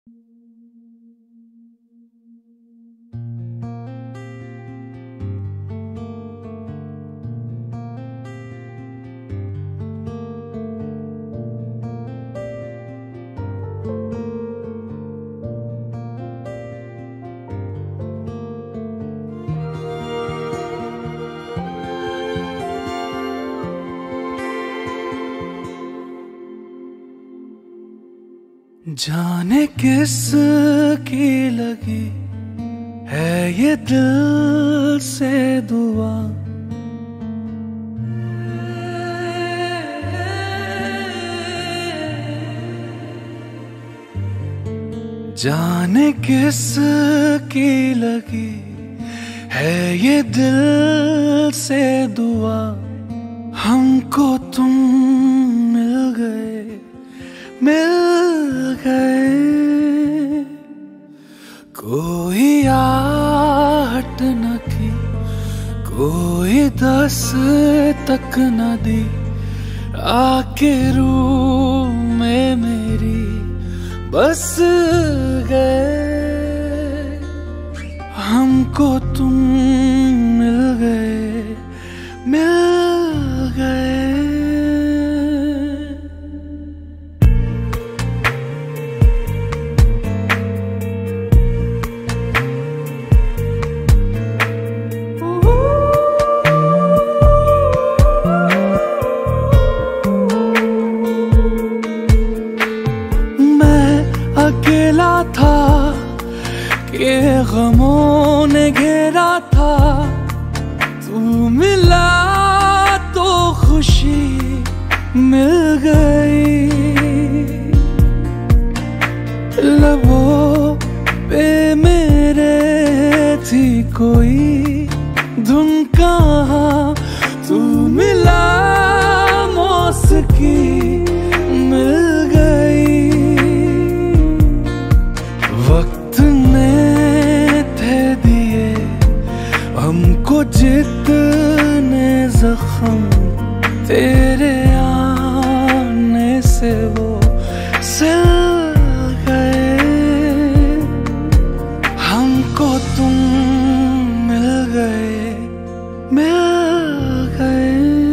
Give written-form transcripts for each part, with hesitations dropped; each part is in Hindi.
जाने किस की लगी है ये दिल से दुआ, जाने किस की लगी है ये दिल से दुआ। हमको तुम मिल गए, मिल गए। कोई आहट न की, कोई दस्तक न दी, आके रूह में मेरी बस गए। हमको तुम मिल गए, मिल गए। अकेला था कि गमों ने घेरा था, तू मिला तो खुशी मिल गई। लबों पे मेरे थी कोई धुन कहाँ, तू मिला मौसिकी मिल गई। वक्त ने थे दिए हमको जितने जख्म, तेरे आने से वो सिल गए। हमको तुम मिल गए, मिल गए।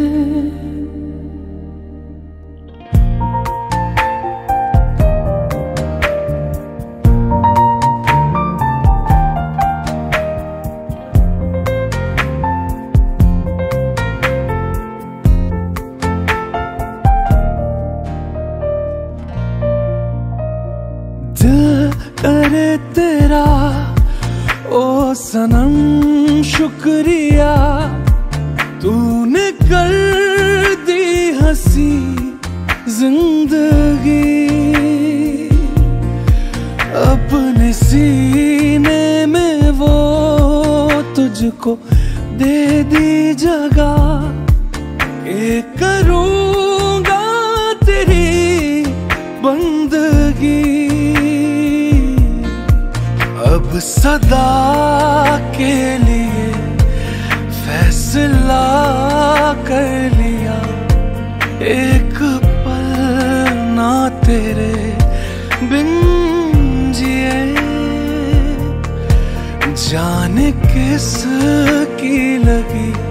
दिल करे तेरा ओ सनम शुक्रिया, तूने कर दी हंसी जिंदगी। अपने सीने में वो तुझको दे दी जगह, ये करूँगा तेरी बंदगी। अब सदा के लिए फैसला कर लिया, एक पल ना तेरे बिन जिए। जाने किस की लगी